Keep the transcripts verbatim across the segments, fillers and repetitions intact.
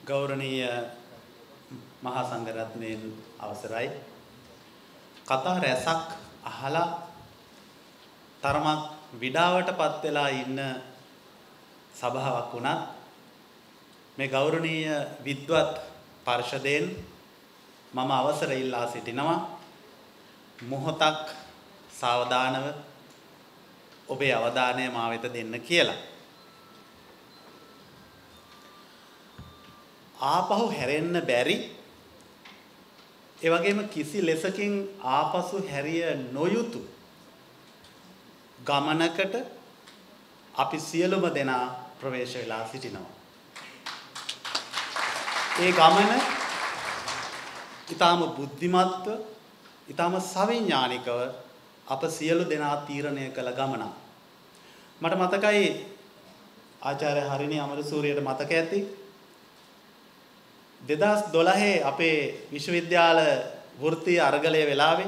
ගෞරවනීය මහා සංඝරත්නයන් අවසරයි කතා රැසක් අහලා තරමක් විඩාවටපත් වෙලා ඉන්න සභාවක් වුණත් මේ ගෞරවනීය විද්වත් පරිෂදයෙන් මම අවසර ඉල්ලා සිටිනවා මොහොතක් සාවධානව ඔබේ අවධානය මා වෙත දෙන්න කියලා. ආපහු හැරෙන්න බැරි ඒ වගේම කිසි ලෙසකින් ආපසු හැරිය නොයුතු ගමනකට අපි සියලුම දෙනා ප්‍රවේශ වෙලා සිටිනවා. ඒ ගමන ඊටාම බුද්ධිමත්ව ඊටාම සවිඥානිකව අප සියලු දෙනා තීරණය කළ ගමනක්. මට මතකයි ආචාර්ය හරිනි අමරසූරියට මතක ඇති දෙදහස් දොළහේ අපේ විශ්වවිද්‍යාල වෘත්තීය අරගලයේ වෙලාවේ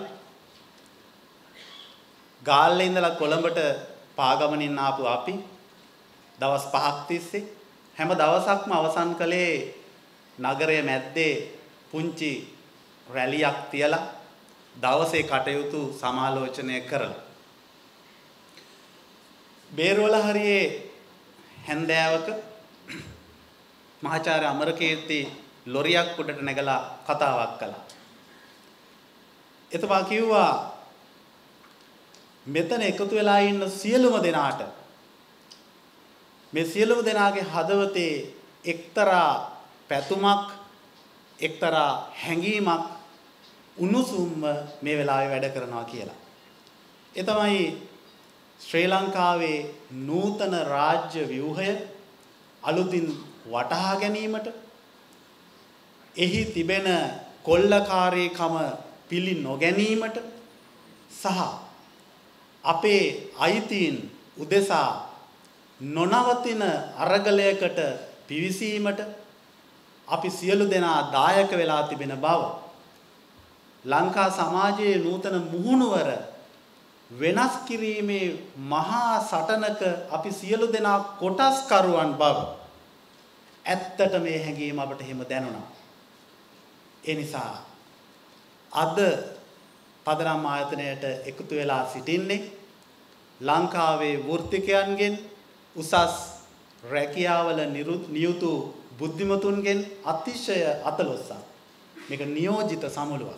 ගාල්ලේ ඉඳලා කොළඹට පාගමනින් ආපු අපි දවස් පහක් තිස්සේ හැම දවසක්ම අවසන් කළේ නගරයේ මැද්දේ පුංචි රැලියක් තියලා දවසේ කටයුතු සමාලෝචනය කරලා බේරුවල හරියේ හැන්දෑවක මහාචාර්ය අමරකීර්ති ලොරියක් උඩට නැගලා කතාවක් කළා. එතවා කිව්වා මෙතන එකතු වෙලා ඉන්න සියලුම දෙනාට මේ සියලුම දෙනාගේ හදවතේ එක්තරා පැතුමක් එක්තරා හැඟීමක් උණුසුම්ම මේ වෙලාවේ වැඩ කරනවා කියලා. ඒ තමයි ශ්‍රී ලංකාවේ නූතන රාජ්‍ය ව්‍යුහය අලුතින් වටහා ගැනීමට එහි තිබෙන කොල්ලකාරීකම පිළි නොගැනීමට සහ අපේ අයිතීන් උදෙසා නොනවතින අරගලයකට පිවිසීමට අපි සියලු දෙනා දායක වෙලා තිබෙන බව ලංකා සමාජයේ නූතන මුහුණුවර වෙනස් කිරීමේ මහා සටනක අපි සියලු දෙනා කොටස්කරුවන් බව ඇත්තට මේ හැඟීම අපට හිම දැනුණා. ඒ නිසා අද පදනම් ආයතනයට එකතු වෙලා සිටින්නේ ලංකාවේ වෘත්තිකයන්ගෙන් උසස් රැකියාවල නියුතු බුද්ධිමතුන්ගෙන් අතිශය අතලොස්සක්. මේක නියෝජිත සමුළුවක්.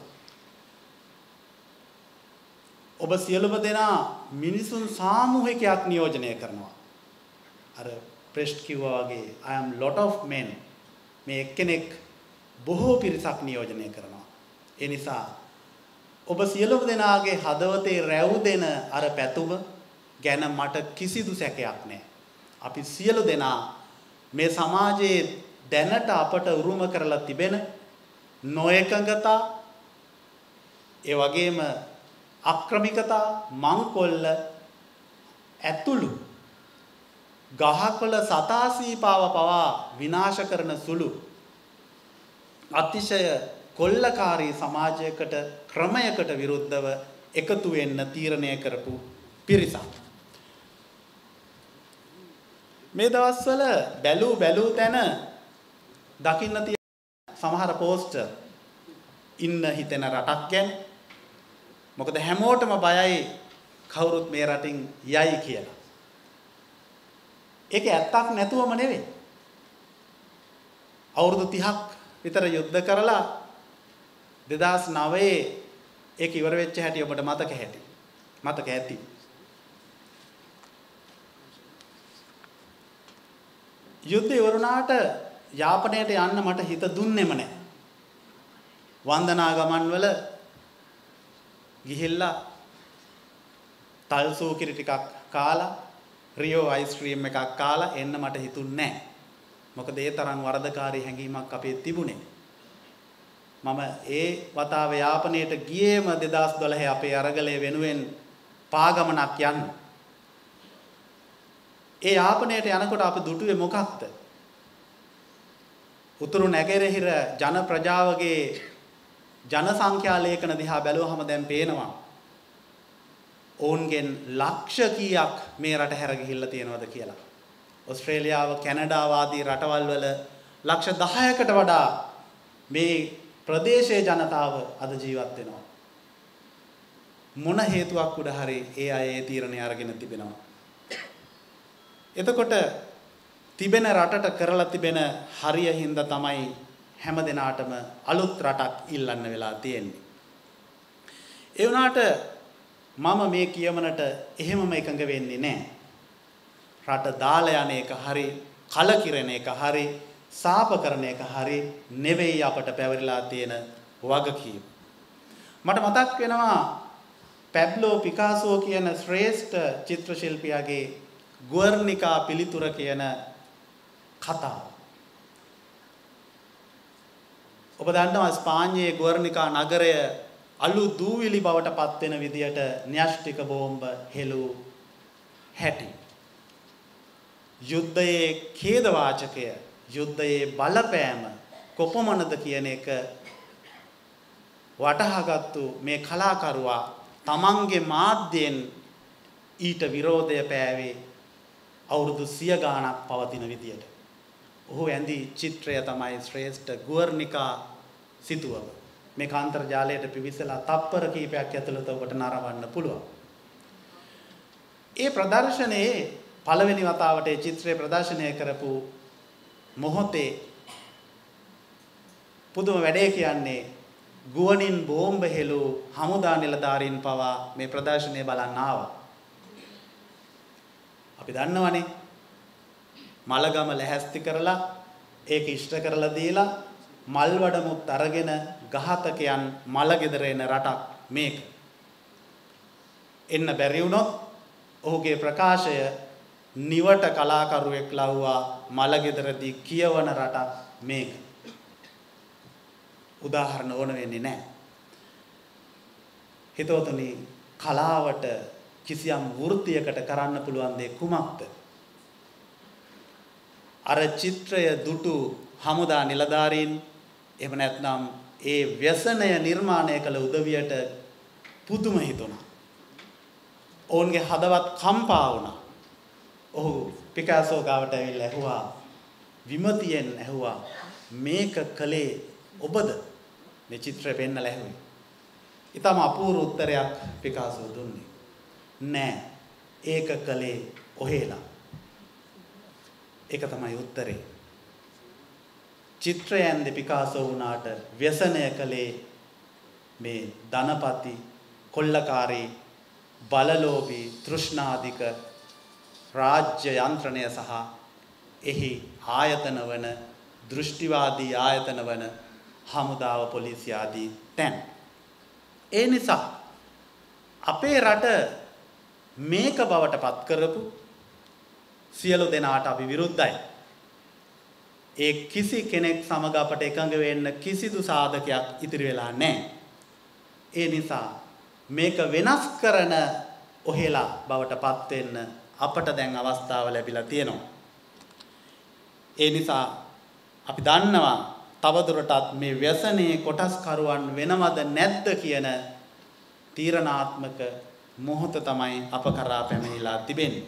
ඔබ සියලුම දෙනා මිනිසුන් සාමූහිකයක් නියෝජනය කරනවා. අර ප්‍රෙස්ට් කිව්වා වගේ I am lot of men මේ එක්කෙනෙක් බොහෝ පිරිසක් නියෝජනය කරනවා. ඒ නිසා ඔබ සියලුම දෙනාගේ හදවතේ රැවුදෙන අර පැතුම ගැන මට කිසිදු සැකයක් නැහැ. අපි සියලු දෙනා මේ සමාජයේ දැනට අපට උරුම කරලා තිබෙන නොඑකඟතා ඒ වගේම අක්‍රමිකතා මංකොල්ල ඇතුළු ගහකොළ සතාසීපාව පවා විනාශ කරන සුළු අතිශය කොල්ලකාරී සමාජයකට ක්‍රමයකට විරුද්ධව එකතු වෙන්න තීරණය කරපු පිරිසක්. මේ දවස්වල බැලූ බැලූ තැන දකින්න තියෙන සමහර පෝස්ටර් ඉන්න හිතෙන රටක් ගැන. මොකද හැමෝටම බයයි කවුරුත් මේ රටින් යයි කියලා. ඒක ඇත්තක් නැතුවම නෙවෙයි. අවුරුදු තිහක් විතර යුද්ධ කරලා දෙදහස් නවයේ ඒක ඉවර වෙච්ච හැටි ඔබට මතක හැටි. මතක ඇති. යුද්ධය ඉවරුණාට යාපනයට යන්න මට හිත දුන්නෙම නැහැ. වන්දනා ගමන් වල ගිහිල්ලා තල් සූකිරි ටිකක් කාලා රියෝ අයිස්ක්‍රීම් එකක් කාලා එන්න මට හිතුන්නේ නැහැ. මොකද ඒ තරම් වරදකාරී හැඟීමක් අපේ තිබුණේ. මම ඒ වතාවේ යාපනයට ගියේම දෙදහස් දොළහේ අපේ අරගලයේ වෙනුවෙන් පාගමනක් යන්න. ඒ යාපනයට යනකොට අපි දුටුවේ මොකක්ද? උතුරු නැගෙනහිර ජන ප්‍රජාවගේ ජනසංඛ්‍යා ලේඛන දිහා බැලුවහම දැන් පේනවා ඔවුන්ගෙන් ලක්ෂ කීයක් මේ රට හැර ගිහිල්ලා තියෙනවද කියලා. ඕස්ට්‍රේලියාව, කැනඩාව ආදී රටවල් වල ලක්ෂ දහයකට වඩා මේ ප්‍රදේශයේ ජනතාව අද ජීවත් වෙනවා. මොන හේතුවක් උඩ හරි ඒ අය ඒ තීරණය අරගෙන තිබෙනවා. එතකොට තිබෙන රටට කරලා තිබෙන හරිය හින්දා තමයි හැම දිනාටම අලුත් රටක් ඉල්ලන්න වෙලා තියෙන්නේ. ඒ වුණාට මම මේ කියමනට එහෙමම එකඟ වෙන්නේ නැහැ. රට දාලා යන එක හරි, කලකිරෙන එක හරි, සාප කරන එක හරි නෙවෙයි අපට පැවරිලා තියෙන වගකීම. මට මතක් වෙනවා පැබ්ලෝ පිකාසෝ කියන ශ්‍රේෂ්ඨ චිත්‍ර ශිල්පියාගේ ගුවර්නිකා පිළිතුර කියන කතාව. ඔබ දන්නවා ස්පාඤ්ඤයේ ගුවර්නිකා නගරය අලු දූවිලි බවට පත් වෙන විදියට න්‍යෂ්ටික බෝම්බ හෙළූ හැටි. යුද්ධයේ ඛේදවාචකය, යුද්ධයේ බලපෑම කොපමණද කියන එක වටහාගත්තු මේ කලාකරුවා තමන්ගේ මාධ්‍යයෙන් ඊට විරෝධය පෑවේ අවුරුදු සිය ගාණක් පවතින විදියට. ඔහු ඇඳි චිත්‍රය තමයි ශ්‍රේෂ්ඨ ගුවර්නිකා සිතුවම. මේක අන්තර්ජාලයට පිවිසලා තප්පර කීපයක් ඇතුළත ඔබට නරඹන්න පුළුවන්. ඒ ප්‍රදර්ශනයේ පළවෙනි වතාවට ඒ චිත්‍රය ප්‍රදර්ශනය කරපු මොහොතේ පුදුම වැඩේ කියන්නේ ගුවනින් බෝම්බ හෙළූ හමුදා නිලධාරීන් පවා මේ ප්‍රදර්ශනය බලන්න ආවා. අපි දන්නවනේ මලගම ලැහැස්ති කරලා ඒක ඉෂ්ට කරලා දීලා මල් වඩමුත් අරගෙන ඝාතකයන් මලගෙදර එන රටක් මේක. එන්න බැරි වුණොත් ඔහුගේ ප්‍රකාශය නිවට කලාකරුවෙක් ලව්වා මලගෙදරදී කියවන රටක් මේක. උදාහරණ ඕන වෙන්නේ නැහැ. හිතවතුනි, කලාවට කිසියම් වෘත්තියකට කරන්න පුළුවන් දේ කුමක්ද? අර චිත්‍රය දුටු හමුදා නිලධාරීන් එහෙම නැත්නම් ඒ ව්‍යසනය නිර්මාණය කළ උදවියට පුදුම හිතුණා. ඔවුන්ගේ හදවත් කම්පා වුණා. ඔහු පිකාසෝ ගාවට ඇවිල්ලා ඇහුවා, විමතියෙන් ඇහුවා, මේක කලේ ඔබද? මේ චිත්‍රය පෙන්නලා ඇහුවේ. ඊටම අපූර්ව උත්තරයක් පිකාසෝ දුන්නේ. නෑ, ඒක කලේ ඔහෙලා. ඒක තමයි උත්තරේ. චිත්‍රයෙන් පිකාසෝ වුණාට ව්‍යසනය කලේ මේ ධනපති, කොල්ලකාරී, බලලෝභී, තෘෂ්ණාධික රාජ්‍ය යන්ත්‍රණය සහ එහි ආයතන වන දෘෂ්ටිවාදී ආයතන වන හමුදාව, පොලිසිය ආදී තැන්. ඒ නිසා අපේ රට මේක බවට පත් කරපු සියලු දෙනාට අපි විරුද්ධයි. ඒ කිසි කෙනෙක් සමග අපට එකඟ වෙන්න කිසිදු සාධකයක් ඉතිරි වෙලා නැහැ. ඒ නිසා මේක වෙනස් කරන ඔහෙලා බවට පත් වෙන්න අපට දැන් අවස්ථාව ලැබිලා තියෙනවා. ඒ නිසා අපි දන්නවා තවදුරටත් මේ ව්‍යසනයේ කොටස්කරුවන් වෙනවද නැද්ද කියන තීරණාත්මක මොහොත තමයි අප කරා පැමිණිලා තිබෙන්නේ.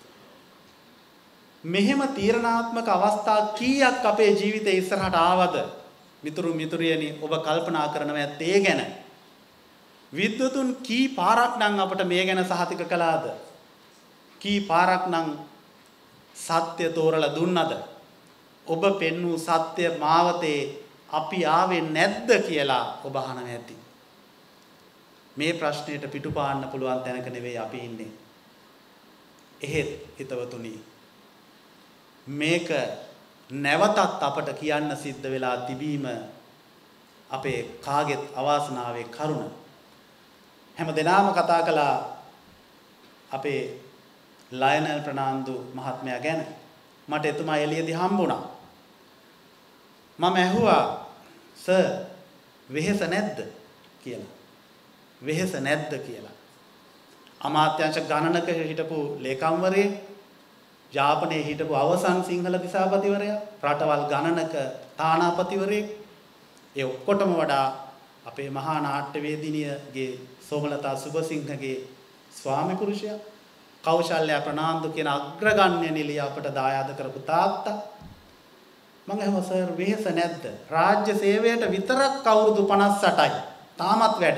මෙහෙම තීරණාත්මක අවස්ථා කීයක් අපේ ජීවිතේ ඉස්සරහට ආවද? මිතුරු මිතුරියනි, ඔබ කල්පනා කරනවා ඒ ගැන. විද්වතුන් කී පාරක් නම් අපට මේ ගැන සහතික කළාද? කී පාරක් නම් සත්‍ය තෝරලා දුන්නද? ඔබ පෙන්වූ සත්‍ය මාවතේ අපි ආවේ නැද්ද කියලා ඔබ අහනවා ඇති. මේ ප්‍රශ්නෙට පිටුපාන්න පුළුවන් තැනක නෙවෙයි අපි ඉන්නේ. එහෙත් හිතවතුනි, මේක නැවතත් අපට කියන්න සිද්ධ වෙලා තිබීම අපේ කාගෙත් අවාසනාවේ කරුණ. හැම දිනම කතා කළා අපේ ලයනල් ප්‍රනාන්දු මහත්මයා ගැන. මට එතුමා එළියදී හම්බුණා. මම ඇහුවා, සර් වෙහෙස නැද්ද කියලා. වෙහෙස නැද්ද කියලා. අමාත්‍යාංශ ගණනක හිටපු ලේකම්වරේ, ජාපනයේ හිටපු අවසන් සිංහල දිසාපතිවරයා, රටවල් ගණනක තානාපතිවරයෙක්, ඒ ඔක්කොටම වඩා අපේ මහා නාට්‍යවේදිනියගේ සෝමලතා සුබසිංහගේ ස්වාමි පුරුෂයා, කෞශල්‍ය ප්‍රනාන්දු කියන අග්‍රගණ්‍ය නිලිය අපට දායාද කරපු තාත්තා, මම අහුවා සර් වෙහෙස නැද්ද? රාජ්‍ය සේවයට විතරක් අවුරුදු පනස් අටයි. තාමත් වැඩ.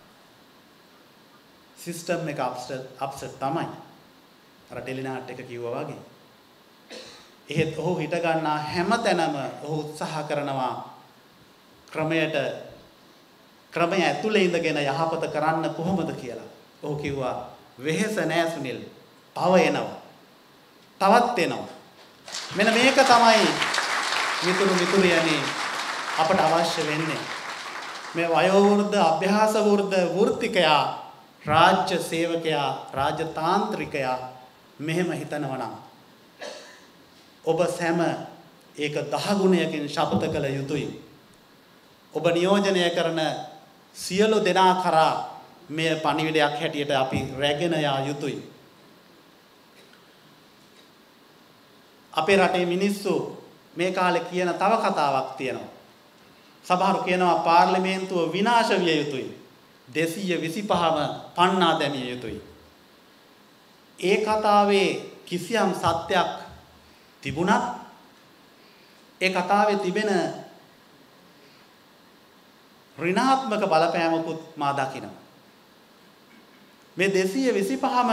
සිස්ටම් එක අප්සෙට් අප්සෙට් තමයි. අර ටෙලිනාට් එක කිව්වා වගේ. එහෙත් ඔහු හිට ගන්නා හැම තැනම ඔහු උත්සාහ කරනවා ක්‍රමයට ක්‍රමය ඇතුලේ ඉඳගෙන යහපත කරන්න කොහොමද කියලා. ඔහු කිව්වා වෙහෙස නෑ සුනිල්. තව එනවා. තවත් එනවා. මෙන්න මේක තමයි මිතුරු මිතුරියනි අපට අවශ්‍ය වෙන්නේ. මේ වයෝවෘද්ධ අභ්‍යාස වෘද්ධ වෘත්තිකයා රාජ්‍ය සේවකයා රාජතාන්ත්‍රිකයා මෙහෙම හිතනවා නම් ඔබ සැම ඒක දහ ගුණයකින් ශපථ කළ යුතුයි. ඔබ නියෝජනය කරන සියලු දෙනා කරා මේ පණිවිඩයක් හැටියට අපි රැගෙන යා යුතුයි. අපේ රටේ මිනිස්සු මේ කාලේ කියන තව කතාවක් තියෙනවා. සමහරු කියනවා පාර්ලිමේන්තුව විනාශ විය යුතුයි. දෙසිය විසිපහම පන්නා දැමිය යුතුයි. ඒ කතාවේ කිසියම් සත්‍යයක් තිබුණත් ඒ කතාවේ තිබෙන ඍණාත්මක බලපෑමකුත් මා දකිනවා. මේ දෙසිය විසිපහම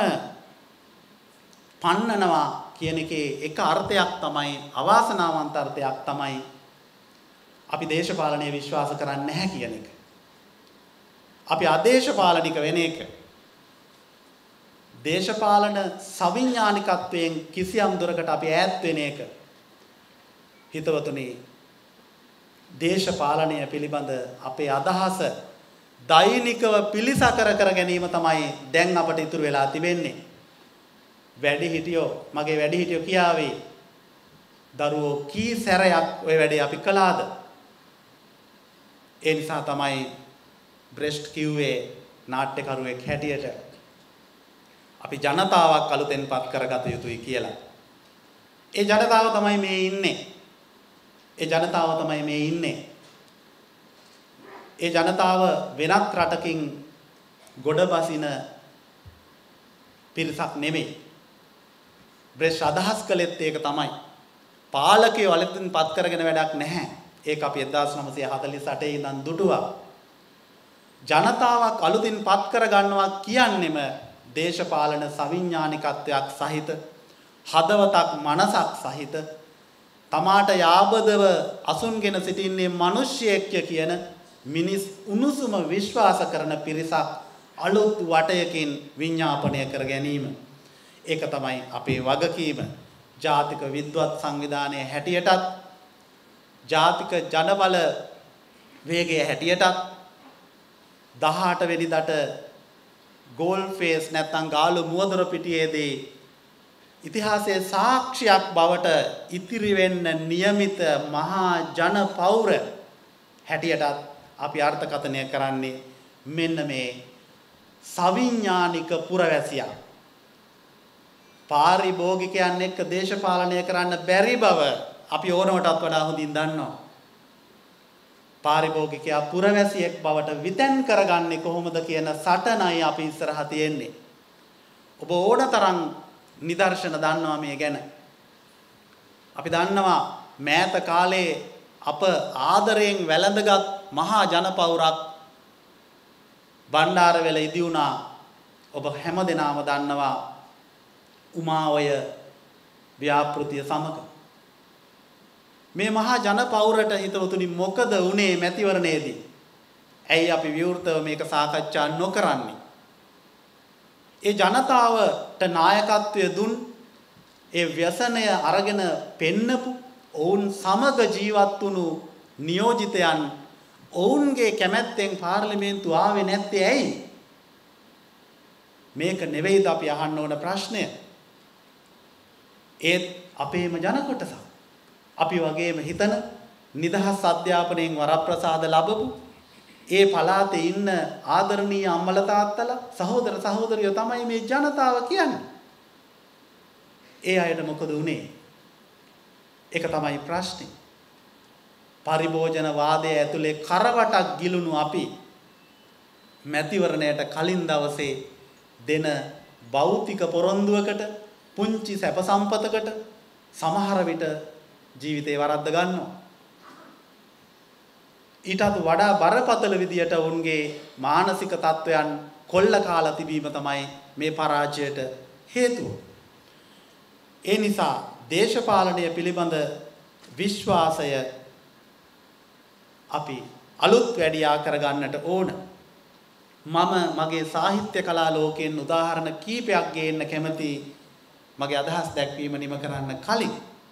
පන්නනවා කියන එකේ එක අර්ථයක් තමයි අවාසනාවන්ත අර්ථයක් තමයි අපි දේශපාලනයේ විශ්වාස කරන්නේ නැහැ කියන එක. අපි ආදේශපාලනික වෙන එක. දේශපාලන සවිඥානිකත්වයෙන් කිසියම් දුරකට අපි ඈත් වෙන එක. හිතවතුනි දේශපාලනය පිළිබඳ අපේ අදහස දෛනිකව පිළිසකර කර ගැනීම තමයි දැන් අපට ඉතුරු වෙලා තිබෙන්නේ. වැඩිහිටියෝ මගේ වැඩිහිටියෝ කියාවේ දරුවෝ කී සැරයක් ওই වැඩේ අපි කළාද? ඒ නිසා තමයි බ්‍රෙෂ්ට් කිව්වේ නාට්‍යකරුවෙක් හැටියට අපි ජනතාවක් අලුතෙන්පත් කරගත යුතුයි කියලා. ඒ ජනතාව තමයි මේ ඉන්නේ. ඒ ජනතාව තමයි මේ ඉන්නේ. ඒ ජනතාව වෙනත් රටකින් ගොඩ බසින පිරිසක් නෙමෙයි. බ්‍රෙෂ් අදහස් කළෙත් ඒක තමයි. පාලකයෝ අලුතෙන්පත් කරගෙන වැඩක් නැහැ. ඒක අපි එක්දාස් නවසිය හතළිස් අටේ ඉඳන් දුටුවා. ජනතාවක් අලුතින්පත් කර ගන්නවා කියන්නෙම දේශපාලන සවිඥානිකත්වයක් සහිත හදවතක් මනසක් සහිත තමාට යාබදව අසුන්ගෙන සිටින්නේ මිනිස්සෙක්ය කියන මිනිස් උණුසුම විශ්වාස කරන පිරිසක් අලුත් වටයකින් විඥාපනය කර ගැනීම. ඒක තමයි අපේ වගකීම. ජාතික විද්වත් සංවිධානයේ හැටියටත් ජාතික ජනබල වේගයේ හැටියටත් දහඅට වෙනිදාට ගෝල් ෆේස් නැත්නම් ගාලු මුවදොර පිටියේදී ඉතිහාසයේ සාක්ෂියක් බවට ඉතිරි වෙන්න નિયમિત මහා ජන පෞර හැටියටත් අපි අර්ථකථනය කරන්නේ මෙන්න මේ සවිඥානික පුරවැසියා. පාරිභෝගිකයන් එක්ක දේශපාලනය කරන්න බැරි බව අපි ඕනවටත් වඩා හොඳින් දන්නවා. පාරිභෝගිකයා පුරවැසියෙක් බවට විතැන් කරගන්නේ කොහොමද කියන සටනයි අපි ඉස්සරහ තියෙන්නේ. ඔබ ඕනතරම් නිදර්ශන දන්නවා මේ ගැන. අපි දන්නවා මෑත කාලේ අප ආදරයෙන් වැළඳගත් මහා ජනපෞරක් බණ්ඩාරවැල ඉදි වුණා. ඔබ හැමදෙනාම දන්නවා උමාවය ව්‍යාපෘතිය සමග. මේ මහා ජනපෞරට හිතවතුනි මොකද වුනේ මැතිවරණයේදී? ඇයි අපි විවෘතව මේක සාකච්ඡා නොකරන්නේ? ඒ ජනතාවට නායකත්වය දුන් ඒ ව්‍යසනය අරගෙන පෙන්නපු ඔවුන් සමග ජීවත් වුණු නියෝජිතයන් ඔවුන්ගේ කැමැත්තෙන් පාර්ලිමේන්තුව ආවේ නැත්තේ ඇයි? මේක නෙවෙයිද අපි අහන්න ඕන ප්‍රශ්නය. ඒත් අපේම ජන කොටසක්. අපි වගේම හිතන නිදහස් අධ්‍යාපනයෙන් වරප්‍රසාද ලැබපු ඒ පළාතේ ඉන්න ආදරණීය අම්මලා තාත්තලා සහෝදර සහෝදරියෝ තමයි මේ ජනතාව කියන්නේ. ඒ අයට මොකද වුනේ? ඒක තමයි ප්‍රශ්නේ. පරිභෝජන වාදයේ ඇතුලේ කරවටක් ගිලුණු අපි මැතිවරණයට කලින් දවසේ දෙන භෞතික පොරොන්දුවකට පුංචි සැප සම්පතකට සමහර විට ජීවිතේ වරද්ද ගන්නවා. ඊටත් වඩා බරපතල විදියට ඔවුන්ගේ මානසික තත්වයන් කොල්ල කාලා තිබීම තමයි මේ පරාජයට හේතුව. ඒ නිසා දේශපාලනය පිළිබඳ විශ්වාසය අපි අලුත් වැඩියා කරගන්නට ඕන. මම මගේ සාහිත්‍ය කලා ලෝකයෙන් උදාහරණ කීපයක් ගේන්න කැමති මගේ අදහස් දැක්වීම නිම කරන්න කලින්.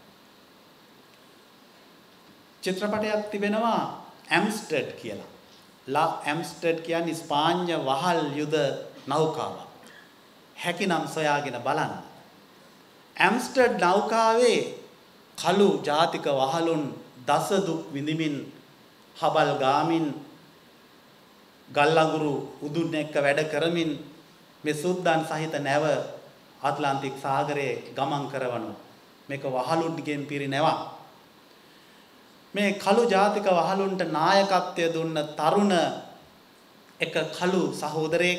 චිත්‍රපටයක් තිබෙනවා ඇම්ස්ටර්ඩ් කියලා. ලා ඇම්ස්ටර්ඩ් කියන්නේ ස්පාඤ්ඤ වහල් යුද නෞකාවක්. හැකිනම් සොයාගෙන බලන්න. ඇම්ස්ටර්ඩ් නෞකාවේ කළු ජාතික වහලුන් දස දුක් විඳිමින් හබල් ගාමින් ගල්ලඟුරු උදුන් එක්ක වැඩ කරමින් මේ සුද්දන් සහිත නැව ඇට්ලාන්ටික් සාගරයේ ගමන් කරවනු. මේක වහලුන්ගෙන් පිරි නැවක්. මේ කළු ජාතික වහලුන්ට නායකත්වය දුන්න තරුණ එක කළු සහෝදරයෙක්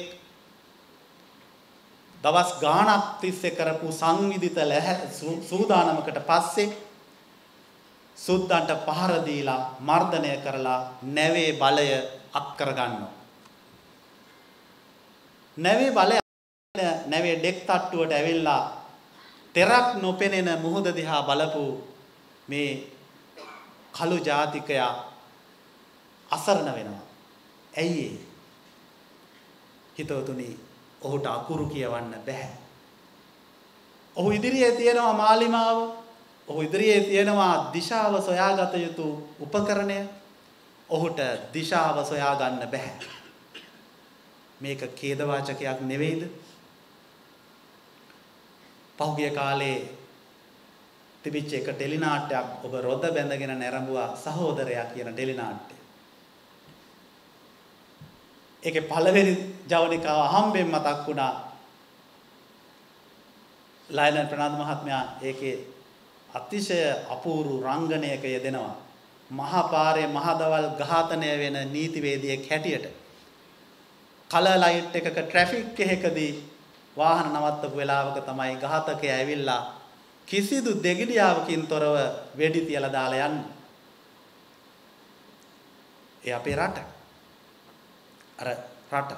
දවස් ගාණක් තිස්සේ කරපු සංවිධිත සූදානමකට පස්සේ සුද්දන්ට පහර දීලා මර්ධනය කරලා නැවේ බලය අත් කරගන්නවා. නැවේ බලය නැවේ ඩෙක් තට්ටුවට ඇවිල්ලා තෙරක් නොපෙනෙන මුහුද දිහා බලපු මේ කළු ජාතිකයා අසරණ වෙනවා. ඇයි ඒ? හිතවතුනි, ඔහුට අකුරු කියවන්න බෑ. ඔහු ඉදිරියේ තියෙනවා මාලිමාව. ඔහු ඉදිරියේ තියෙනවා දිශාව සොයාගත යුතු උපකරණය. ඔහුට දිශාව සොයා ගන්න බෑ. මේක ඛේදවාචකයක් නෙවෙයිද? පහුගිය කාලේ තිබිච්ච එක ටෙලි නාට්‍යයක් ඔබ රොද බැඳගෙන නැරඹුවා සහෝදරයා කියන ටෙලි නාට්‍යය. ඒකේ පළවෙනි ජවනිකාව අහම්බෙන් මතක් වුණා. ලයනල් ප්‍රනාන්දු මහත්මයා ඒකේ අතිශය අපූර්ව රංගනයක යෙදෙනවා. මහා පාරේ මහදවල් ඝාතනය වෙන නීතිවේදියෙක් හැටියට. කලර් ලයිට් එකක ට්‍රැෆික් එකකදී වාහන නවත්තපු වෙලාවක තමයි ඝාතකයා ඇවිල්ලා කිසිදු දෙගිඩියාවකින් තොරව වෙඩි තියලා දාලා යන්නේ. ඒ අපේ රට. අර රට.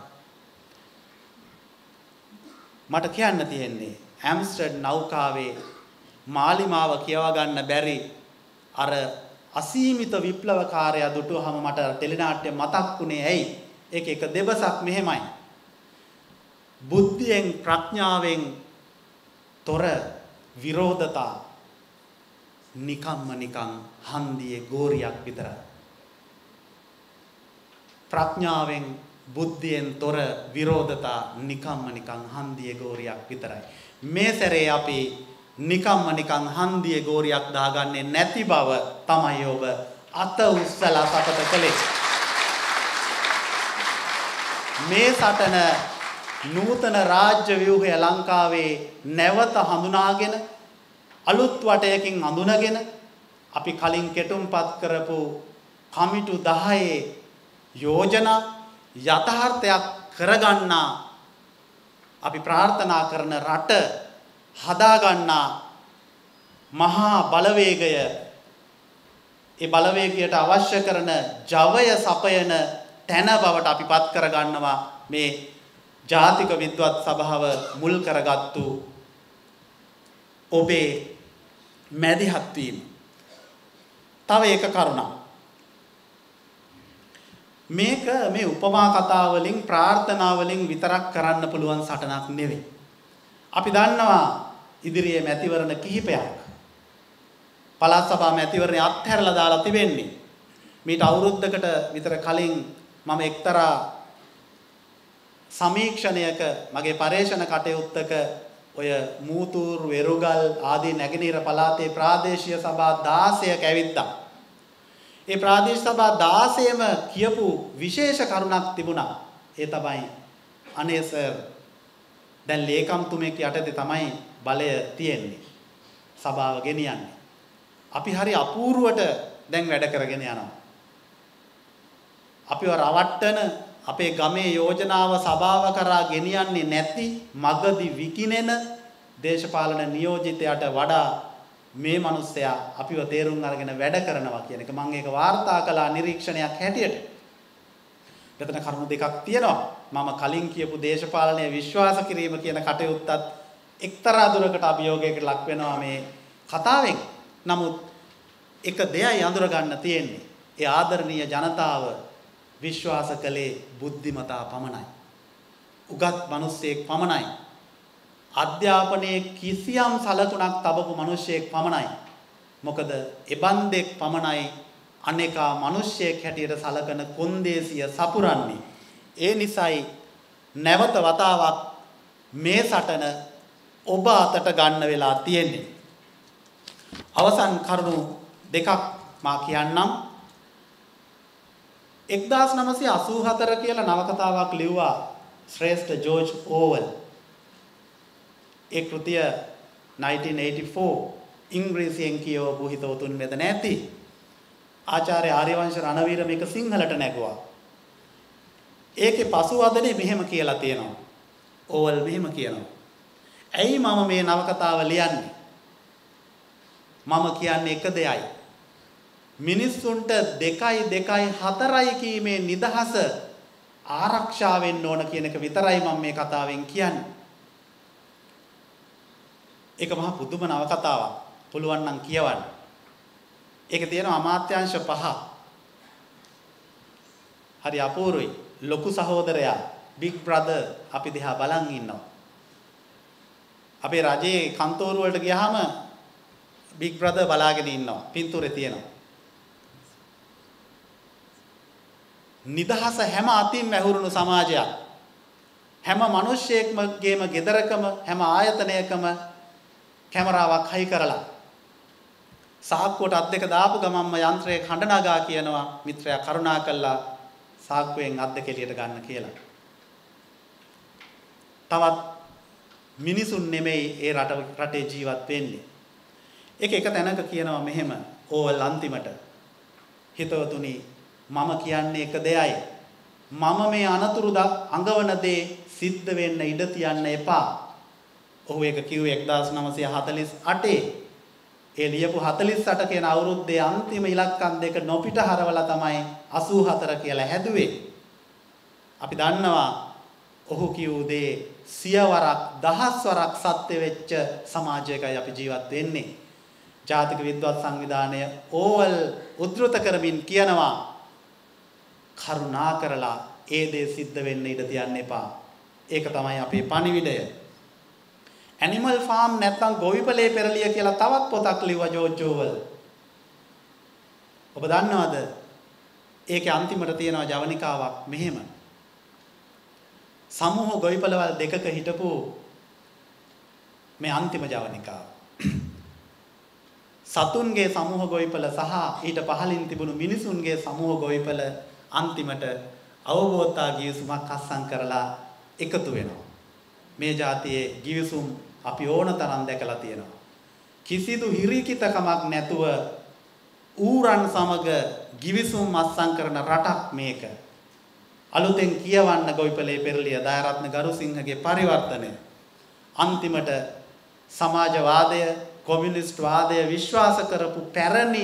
මට කියන්න තියෙන්නේ ඇම්ස්ටර්ඩ් නෞකාවේ මාලිමාව කියවා ගන්න බැරි අර අසීමිත විප්ලවකාරයා දුටුවහම මට ටෙලිනාට්‍ය මතක් වුණේ ඇයි? ඒක එක දෙබසක් මෙහෙමයි. බුද්ධියෙන් ප්‍රඥාවෙන් තොර විරෝධතා නිකම්ම නිකං හන්දියේ ගෝරියක් විතරයි. ප්‍රඥාවෙන් බුද්ධියෙන් තොර විරෝධතා නිකම්ම නිකං හන්දියේ ගෝරියක් විතරයි. මේ සැරේ අපි නිකම්ම නිකං හන්දියේ ගෝරියක් දාගන්නේ නැති බව තමයි ඔබ අත උස්සලා සපත කළේ. මේ සටන නූතන රාජ්‍ය ව්‍යුහය ලංකාවේ නැවත හඳුනාගෙන අලුත් වටයකින් හඳුනගෙන අපි කලින් කෙටුම්පත් කරපු කමිටු දහයේ යෝජනා යථාර්ථයක් කරගන්නා අපි ප්‍රාර්ථනා කරන රට හදාගන්නා මහා බලවේගය, ඒ බලවේගයට අවශ්‍ය කරන ජවය සපයන තැන බවට අපි පත් කරගන්නවා මේ ජාතික විද්වත් සභාව මුල් කරගත්තු ඔබේ මැදිහත් වීම. තව එක කරුණක්. මේක මේ උපමා කතා වලින් ප්‍රාර්ථනා වලින් විතරක් කරන්න පුළුවන් සටනක් නෙවෙයි. අපි දන්නවා ඉදිරියේ මැතිවරණ කිහිපයක් පළාත් සභා මැතිවරණේ අත්හැරලා දාලා තිබෙන්නේ. මීට අවුරුද්දකට විතර කලින් මම එක්තරා සමීක්ෂණයක මගේ පරේක්ෂණ කටයුත්තක ඔය මූතූර් වෙරුගල් ආදී නැගෙනහිර පළාතේ ප්‍රාදේශීය සභා දාසයක ඇවිත්තා. ඒ ප්‍රාදේශීය සභා දාසයම කියපු විශේෂ කරුණක් තිබුණා. ඒ තමයි අනේ සර් දැන් ලේකම්තුමෙක් යටතේ තමයි බලය තියෙන්නේ. සභාව ගෙනියන්නේ. අපි හරි අපූර්වට දැන් වැඩ කරගෙන යනවා. අපිව රවට්ටන අපේ ගමේ යෝජනාව සභාව කරා ගෙනියන්නේ නැති මගදී විකිනෙන දේශපාලන නියෝජිතයට වඩා මේ මිනිස්සයා අපිව තේරුම් අරගෙන වැඩ කරනවා කියන එක මම ඒක වාර්තා කළා නිරීක්ෂණයක් හැටියට. මෙතන කරුණු දෙකක් තියෙනවා. මම කලින් කියපු දේශපාලනයේ විශ්වාස කිරීම කියන කටයුත්තත් එක්තරා දුරකට අභියෝගයකට ලක් වෙනවා මේ කතාවෙන්. නමුත් එක දෙයයි අඳුර ගන්න තියෙන්නේ. ඒ ආදරණීය ජනතාව විශ්වාස කළේ බුද්ධිමතා පමණයි. උගත් මිනිස්සෙක් පමණයි. අධ්‍යාපනයේ කිසියම් සලකුණක් තබපු මිනිසෙක් පමණයි. මොකද එබන්දෙක් පමණයි අනේකා මිනිසෙක් හැටියට සලකන කොන්දේසිය සපුරන්නේ. ඒ නිසායි නැවත වතාවක් මේ සටන ඔබ අතට ගන්න වෙලා තියෙන්නේ. අවසන් කරුණු දෙකක් මා කියන්නම්. එක්දාස් නවසිය අසූ හතර කියලා නවකතාවක් ලිව්වා ශ්‍රේෂ්ඨ ජෝර්ජ් ඕවල්. ඒ කෘතිය nineteen eighty-four ඉංග්‍රීසියෙන් කියවපු හිතවතුන් මෙතන ඇති. ආචාර්ය ආර්යවංශ රණවීර මේක සිංහලට නැගුවා. ඒකේ පසුවදනේ මෙහෙම කියලා තියෙනවා. ඕවල් මෙහෙම කියනවා. ඇයි මම මේ නවකතාව ලියන්නේ? මම කියන්නේ එක දෙයයි. මිනිස්සුන්ට දෙකයි දෙකයි හතරයි කීමේ නිදහස ආරක්ෂා වෙන්න ඕන කියන එක විතරයි මම මේ කතාවෙන් කියන්නේ. ඒක මහා පුදුම නවකතාවක්. පුළුවන් නම් කියවන්න. ඒකේ තියෙන අමාත්‍යාංශ පහ. හරි අපූර්වයි. ලොකු සහෝදරයා big brother අපි දිහා බලන් ඉන්නවා. අපේ රජයේ කන්තෝරු වලට ගියාම big brother බලාගෙන ඉන්නවා. පින්තූරේ තියෙනවා. නිදහස හැම අතින්ම ඇහුරුණු සමාජයක්. හැම මිනිස්සෙක්මගේම ගෙදරකම හැම ආයතනයකම කැමරාවක් හයි කරලා සාක්කුවට අත් දෙක දාපු ගමන්ම යන්ත්‍රයේ කඩ නගා කියනවා මිත්‍රයා කරුණා කළා සාක්කුවෙන් අත් දෙක එළියට ගන්න කියලා. තවත් මිනිසුන් නෙමෙයි ඒ රට රටේ ජීවත් වෙන්නේ. ඒක එක තැනක කියනවා මෙහෙම ඕවල් අන්තිමට හිතවතුනි මම කියන්නේ එක දෙයයි. මම මේ අනතුරු අඟවන දේ සිද්ධ වෙන්න ඉඩ තියන්න එපා. ඔහු ඒක කිව්වේ එක්දාස් නවසිය හතළිස් අටේ. ඒ ලියපු හතළිස් අට කියන අවුරුද්දේ අන්තිම ඉලක්කම් දෙක නොපිට හරවලා තමයි අසූ හතර කියලා හැදුවේ. අපි දන්නවා ඔහු කිව්ව දේ සියවරක් දහස්වරක් සත්‍ය වෙච්ච සමාජයකයි අපි ජීවත් වෙන්නේ. ජාතික විද්වත් සංවිධානය ඕවල් උද්දෘත කරමින් කියනවා කරුණා කරලා ඒ දේ සිද්ධ වෙන්න ඉඩ තියන්න එපා. ඒක තමයි අපේ පණිවිඩය. Animal Farm නැත්නම් ගොවිපලේ පෙරලිය කියලා තවත් පොතක් ලිව්වා ජෝර්ජ් ඕවල්. ඔබ දන්නවද? ඒකේ අන්තිමට තියෙනවා ජවනිකාවක් මෙහෙම. සමූහ ගොවිපලවල් දෙකක හිටපු මේ අන්තිම ජවනිකාව. සතුන්ගේ සමූහ ගොවිපල සහ ඊට පහළින් තිබුණු මිනිසුන්ගේ සමූහ ගොවිපල අන්තිමට අවබෝධතා ගිවිසුමක් අත්සන් කරලා එකතු වෙනවා. මේ જાතියේ ගිවිසුම් අපි ඕන තරම් දැකලා තියෙනවා. කිසිදු හිරිකිතකමක් නැතුව ඌරන් සමග ගිවිසුම් අත්සන් කරන රටක් මේක. අලුතෙන් කියවන්න ගොවිපලේ පෙරලිය දයාරත්න ගරුසිංහගේ පරිවර්තනය. අන්තිමට සමාජවාදය, කොමියුනිස්ට් වාදය විශ්වාස කරපු පැරණි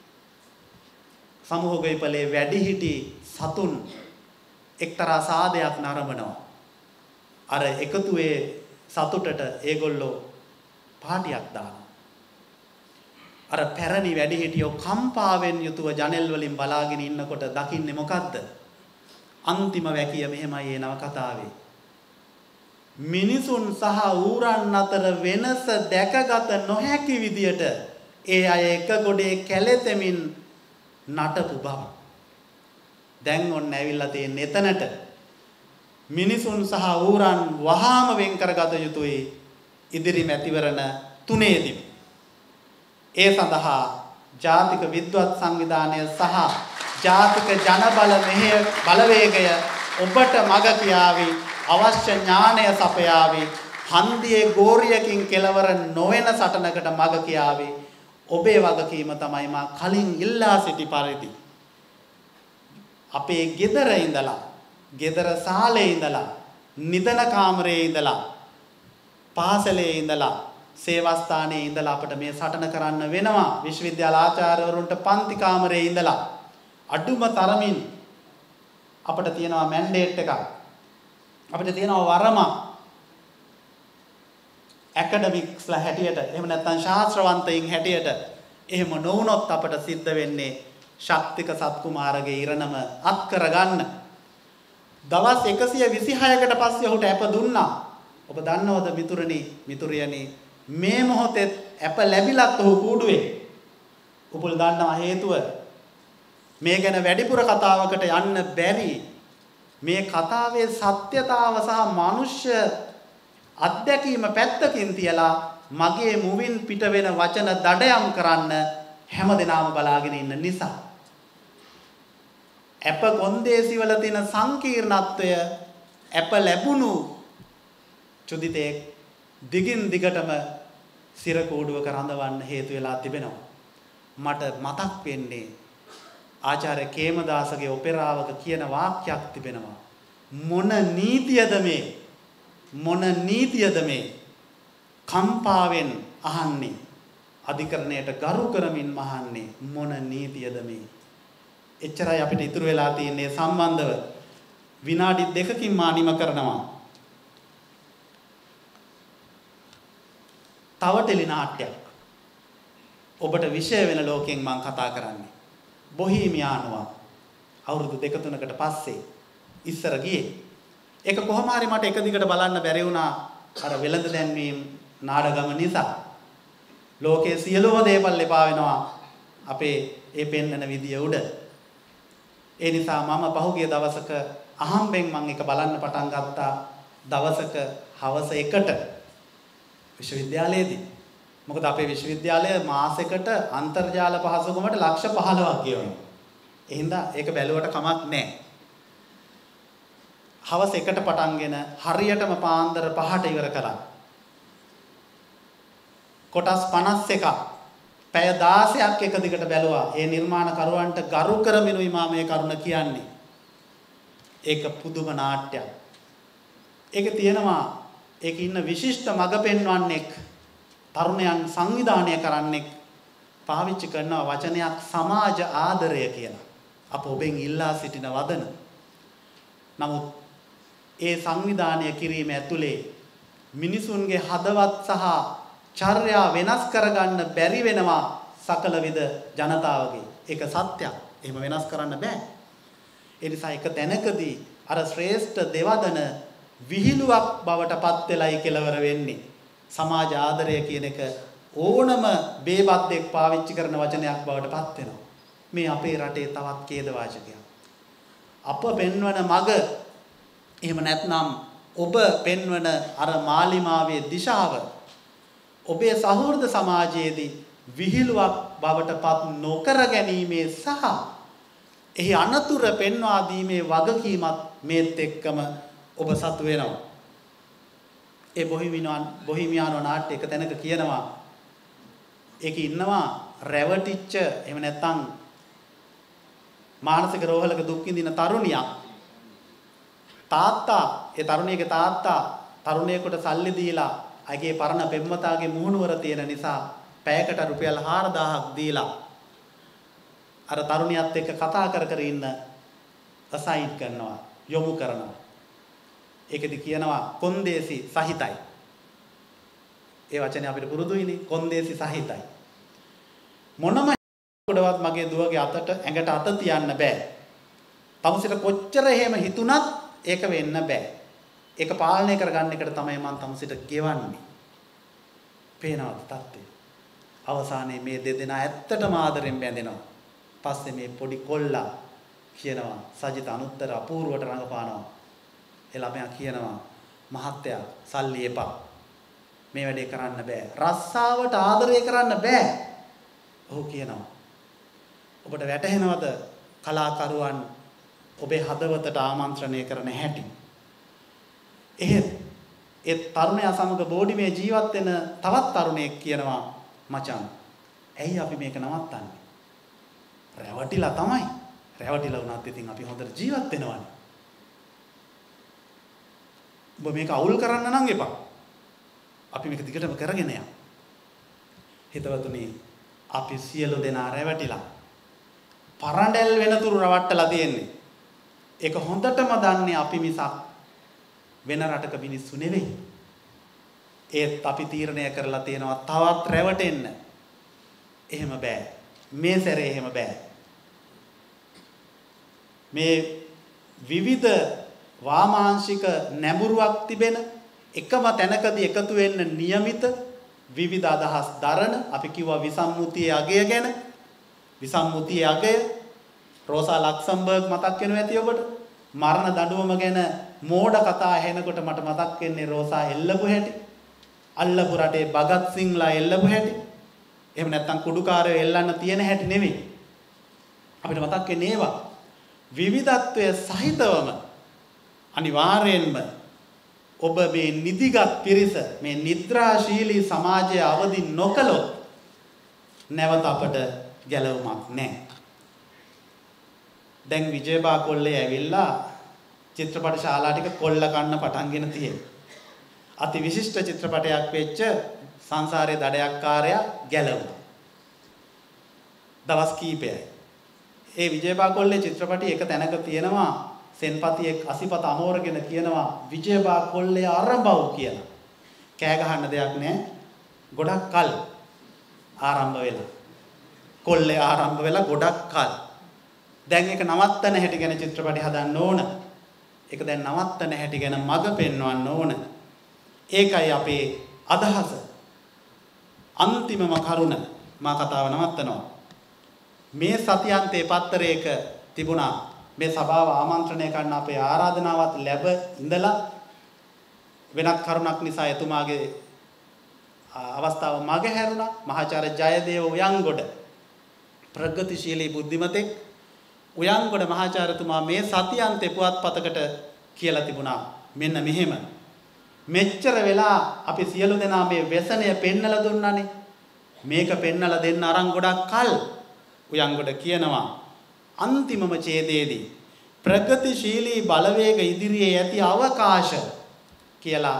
සමූහ ගොවිපලේ වැඩිහිටි සතුන් එක්තරා සාදයක් නරඹනවා. අර එකතුවේ සතුටට ඒගොල්ලෝ පාටියක් දානවා. අර පැරණි වැඩිහිටියෝ කම්පාවෙන් යුතුව ජනෙල් වලින් බලාගෙන ඉන්නකොට දකින්නේ මොකද්ද? අන්තිම වැකිය මෙහෙමයි ඒ නවකතාවේ. මිනිසුන් සහ ඌරන් අතර වෙනස දැකගත නොහැකි විදියට ඒ අය එක ගොඩේ කැළෙතෙමින් නටපු බව. දැන් ඔන්න ඇවිල්ලා තියෙන එතනට මිනිසුන් සහ ඌරන් වහාම වෙන් කරගත යුතුයි ඉදිරි මැතිවරණ තුනේදී. ඒ සඳහා ජාතික විද්වත් සංවිධානය සහ ජාතික ජනබල මෙහෙය බලවේගය ඔබට මඟ කියාවි, අවශ්‍ය ඥානය සපයාවි, හන්දියේ ගෝරියකින් කෙලවර නොවන සටනකට මඟ කියාවි. ඔබේ වගකීම තමයි මා කලින් ඉල්ලා සිටි පරිදි අපේ ගෙදර ඉඳලා, ගෙදර සාලේ ඉඳලා, නිදන කාමරේ ඉඳලා, පාසලේ ඉඳලා, සේවස්ථානයේ ඉඳලා අපිට මේ සටන කරන්න වෙනවා. විශ්වවිද්‍යාල ආචාර්යවරුන්ට පන්ති කාමරයේ ඉඳලා අඩුම තරමින් අපිට තියෙනවා මැන්ඩේට් එකක්. අපිට තියෙනවා වරම ඇකඩමික්ස්ලා හැටියට එහෙම නැත්නම් ශාස්ත්‍රවන්තයින් හැටියට එහෙම නොවුනොත් අපට සිද්ධ වෙන්නේ ශක්තික සත්කුමාරගේ ඉරණම අත් කරගන්න. දවස් එකසිය විසිහයකට පස්සේ ඔහුට ඇප දුන්නා. ඔබ දන්නවද මිතුරනි මිතුරියනි මේ මොහොතේ ඇප ලැබිලත් ඔහු කූඩුවේ. ඔබල් දන්නවා හේතුව මේ ගැන වැඩිපුර කතාවකට යන්න බැරි මේ කතාවේ සත්‍යතාව සහ මනුෂ්‍ය අත්දැකීම පැත්තකින් තියලා මගේ මුවින් පිට වෙන වචන දඩයම් කරන්න හැමදෙනාම බලාගෙන ඉන්න නිසා. ඇප කොන්දේසි වල තියෙන සංකීර්ණත්වය ඇප ලැබුණු චුදිතේ දිගින් දිගටම සිර කූඩුවක රඳවන්න හේතු වෙලා තිබෙනවා. මට මතක් වෙන්නේ ආචාර්ය කේමදාසගේ ඔපෙරාවක කියන වාක්‍යයක් තිබෙනවා. මොන නීතියද මේ? මොන නීතියද මේ? කම්පාවෙන් අහන්නේ. අධිකරණයට ගරු කරමින් මහන්නේ මොන නීතියද මේ? එච්චරයි අපිට ඉතුරු වෙලා තියෙන්නේ සම්බන්ධව. විනාඩි දෙකකින් මානිම කරනවා. තව ටෙලි නාට්‍යයක්. ඔබට විෂය වෙන ලෝකයෙන් මම කතා කරන්නේ. බොහීමියානුවා අවුරුදු දෙක තුනකට පස්සේ ඉස්සර ගියේ. ඒක කොහොම හරි මට එක දිගට බලන්න බැරි වුණා අර වෙළඳ දැන්වීම නාඩගම නිසා. ලෝකයේ සියලුම දේවල් එපා වෙනවා අපේ ඒ පෙන්නන විදිය උඩ. ඒ නිසා මම පහුගිය දවසක අහම්බෙන් මම එක බලන්න පටන් ගත්තා. දවසක හවස එකට විශ්වවිද්‍යාලයේදී. මොකද අපේ විශ්වවිද්‍යාලය මාසෙකට අන්තර්ජාල පහසුකමට ලක්ෂ පහළොවක් ගෙවනවා. ඒ හින්දා ඒක බැලුවට කමක් නැහැ. හවස එකට පටන්ගෙන හරියටම පාන්දර පහට ඉවර කරා. කොටස් පනස් එකක් පැය දාසයක් එක දිගට බැලුවා. ඒ නිර්මාණකරුවන්ට ගරු කරමිනුයි මම මේ කරුණ කියන්නේ. ඒක පුදුම නාට්‍යයක්. ඒක තියෙනවා ඒක ඉන්න විශිෂ්ට මඟ පෙන්වන්නෙක් තරුණයන් සංවිධානය කරන්නෙක් පාවිච්චි කරන වචනයක් සමාජ ආදරය කියලා. අප ඔබෙන් ඉල්ලා සිටින වදන. නමුත් ඒ සංවිධානය කිරීම ඇතුලේ මිනිසුන්ගේ හදවත් සහ චර්යා වෙනස් කරගන්න බැරි වෙනවා සකල විද ජනතාවගේ. ඒක සත්‍යයක්. එහෙම වෙනස් කරන්න බෑ. ඒ නිසා එක තැනකදී අර ශ්‍රේෂ්ඨ දෙවදන විහිළුවක් බවට පත් වෙලයි කෙලවර වෙන්නේ. සමාජ ආදරය කියන එක ඕනම බේබද්දෙක් පාවිච්චි කරන වචනයක් බවට පත් වෙනවා. මේ අපේ රටේ තවත් ඛේදවාචකයක්. අප පෙන්වන මග එහෙම නැත්නම් ඔබ පෙන්වන අර මාලිමාවේ දිශාව ඔබේ සහෘද සමාජයේදී විහිළුවක් බවට පත් නොකර ගැනීමේ සහ එහි අනතුරු පෙන්වා දීමේ වගකීමත් මේත් එක්කම ඔබ සතු වෙනවා. ඒ බොහිමියානෝ බොහිමියානෝ නාට්‍ය එක තැනක කියනවා ඒකේ ඉන්නවා රැවටිච්ච එහෙම නැත්නම් මානසික රෝහලක දුක් විඳින තරුණියක්. තාත්තා ඒ තරුණියගේ තාත්තා තරුණියෙකුට සල්ලි දීලා අගේ පරණ පෙම්වතාගේ මුහුණුවර තියෙන නිසා පැයකට රුපියල් හාරදාහක් දීලා අර තරුණියත් එක්ක කතා කර කර ඉන්න අසයින් කරනවා යොමු කරනවා. ඒකෙදි කියනවා කොන්දේසි සහිතයි. ඒ වචනේ අපිට පුරුදුයිනේ කොන්දේසි සහිතයි. මොනම කොටවත් මගේ දුවගේ අතට ඇඟට අත තියන්න බෑ. තමුසෙට කොච්චර එහෙම හිතුණත් ඒක වෙන්න බෑ. ඒක පාලනය කරගන්න එකට තමයි මම තමුසෙට ගෙවන්නේ. පේනවද තත්ත්වය? අවසානයේ මේ දෙදෙනා ඇත්තටම ආදරෙන් බැඳෙනවා. පස්සේ මේ පොඩි කොල්ලා කියනවා සජිත අනුත්තර අපූර්වට රඟපානවා. ඒ ළමයා කියනවා මහත්තයා සල්ලි එපා. මේ වැඩේ කරන්න බෑ. රස්සාවට ආදරය කරන්න බෑ. ඔහු කියනවා. ඔබට වැටහෙනවද කලාකරුවන් ඔබේ හදවතට ආමන්ත්‍රණය කරන හැටි? එහෙත් ඒ තරුණයා සමග බෝඩිමේ ජීවත් වෙන තවත් තරුණයෙක් කියනවා මචං ඇයි අපි මේක නවත්තන්නේ? රැවටිලා තමයි. රැවටිලා වුණත් ඉතින් අපි හොඳට ජීවත් වෙනවනේ. ඔබ මේක අවුල් කරන්න නම් එපා. අපි මේක දිගටම කරගෙන යමු. හිතවතුනි අපි සියලු දෙනා රැවටිලා පරඬැල් වෙනතුරු රවට්ටලා තියෙන්නේ. ඒක හොඳටම දන්නේ අපි මිසක් වෙන රටක මිනිස්සු නෙවෙයි. ඒත් අපි තීරණය කරලා තියෙනවා තවත් රැවටෙන්න. එහෙම බෑ. මේ සැරේ එහෙම බෑ. මේ විවිධ වාමාංශික නැඹුරුවක් තිබෙන එකම තැනකදී එකතු වෙන්න નિયમિત විවිධ අදහස් දරන අපි කිව්වා විසම්මුතියේ අගය ගැන. විසම්මුතියේ අගය රෝසා ලක්සම්බර්ග් මතක් වෙනවා ඇති ඔබට. මරණ දඬුවම ගැන මෝඩ කතා ඇහෙනකොට මට මතක් වෙන්නේ රෝසා එල්ලපු හැටි. අල්ලපු රටේ භගත් සිංලා එල්ලපු හැටි. එහෙම නැත්නම් කුඩුකාරයෝ එල්ලන්න තියෙන හැටි නෙවෙයි. අපිට මතක් වෙන්නේ ඒවා. විවිධත්වයේ සහිතවම අනිවාර්යෙන්ම ඔබ මේ නිදිගත් පිරිස මේ නිද්‍රාශීලී සමාජයේ අවදි නොකළොත් නැවත අපට ගැලවුමක් නැහැ. දැන් විජයබා කොල්ලේ ඇවිල්ලා චිත්‍රපට ශාලා ටික කොල්ල කන්න පටන්ගෙන තියෙනවා. අති විශිෂ්ට චිත්‍රපටයක් වෙච්ච සංසාරයේ දඩයක්කාරයා ගැලවුණා. දවස් කීපයයි. ඒ විජයබා කොල්ලේ චිත්‍රපටි එක තැනක තියෙනවා සෙන්පතියෙක් අසිපත අමෝරගෙන කියනවා විජයබා කොල්ලේ ආරම්භව කියලා. කෑ ගහන්න දෙයක් නැහැ. ගොඩක් කල් ආරම්භ වෙලා. කොල්ලේ ආරම්භ වෙලා ගොඩක් කල්. දැන් ඒක නවත්තන හැටි ගැන චිත්‍රපටි හදන්න ඕන. ඒක දැන් නවත්තන හැටි ගැන මඟ පෙන්වන්න ඕන. ඒකයි අපේ අදහස. අන්තිමම කරුණ මා කතාව නවත්තනවා. මේ සතියන්තේ පත්තරයක තිබුණා මේ සභාව ආමන්ත්‍රණය කරන්න අපේ ආරාධනාවත් ලැබ ඉඳලා වෙනත් කරුණක් නිසා එතුමාගේ අවස්ථාව මග හැරුණා. මහාචාර්ය ජයදේව උයන්ගොඩ ප්‍රගතිශීලී බුද්ධිමතෙක් උයන්ගොඩ මහාචාර්යතුමා මේ සතියන්තේ පුවත්පතකට කියලා තිබුණා මෙන්න මෙහෙම. මෙච්චර වෙලා අපි සියලු දෙනා මේ व्यसනය පෙන්නලා දුන්නානේ. මේක පෙන්නලා දෙන්න අරන් ගොඩක් කල් උයන්ගොඩ කියනවා අන්තිමම ඡේදයේදී ප්‍රගතිශීලී බලවේග ඉදිරියේ ඇති අවකාශ කියලා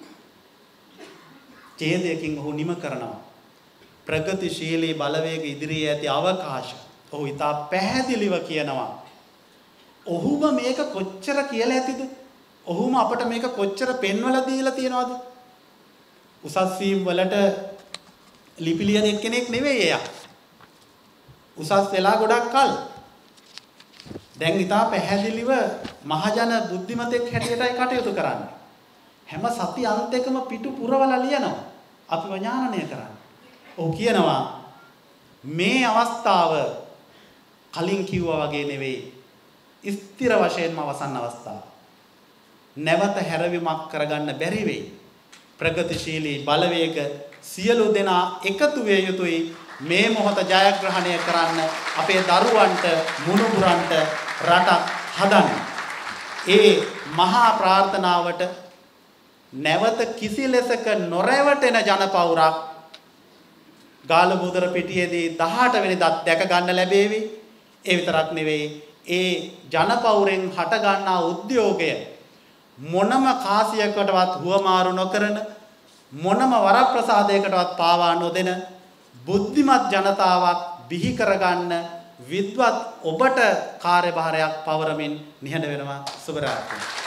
ඡේදයකින් ඔහු නිම කරනවා. ප්‍රගතිශීලී බලවේග ඉදිරියේ ඇති අවකාශ. ඔහු ඉතා පැහැදිලිව කියනවා. ඔහුම මේක කොච්චර කියලා ඇතිද? ඔහුම අපට මේක කොච්චර පෙන්වලා දීලා තියනවද? උසස් වීම් වලට ලිපි ලියන එක්කෙනෙක් නෙවෙයි එයා. උසස් වෙලා ගොඩක් කල්. දැන් ඉතා පැහැදිලිව මහජන බුද්ධිමතෙක් හැටියටයි කටයුතු කරන්නේ. හැම සති අන්තයකම පිටු පුරවලා ලියනවා. අපිව ඥානනය කරන්නේ. ඔහු කියනවා මේ අවස්ථාව කලින් කිව්වා වගේ නෙවෙයි. ස්ථිර වශයෙන්ම අවසන් අවස්ථාව. නැවත හැරවීමක් කරගන්න බැරි වෙයි. ප්‍රගතිශීලී බලවේග සියලු දෙනා එකතු විය යුතුයි මේ මොහොත ජයග්‍රහණය කරන්න අපේ දරුවන්ට මුණුබුරන්ට රටක් හදන්න. ඒ මහා ප්‍රාර්ථනාවට නැවත කිසි ලෙසක නොරැවටෙන ජනපෞරක් ගාලමුදර පිටියේදී දහඅට වෙනිදා දැක ගන්න ලැබේවි. ඒ විතරක් නෙවෙයි ඒ ජනපෞරෙන් හට ගන්නා උද්‍යෝගය මොනම කාසියකටවත් හුවමාරු නොකරන මොනම වරප්‍රසාදයකටවත් පාවා නොදෙන බුද්ධිමත් ජනතාවක් බිහි කරගන්න විද්වත් ඔබට කාර්යභාරයක් පවරමින් නිහඬ වෙනවා. සුබ රාත්‍රියක්.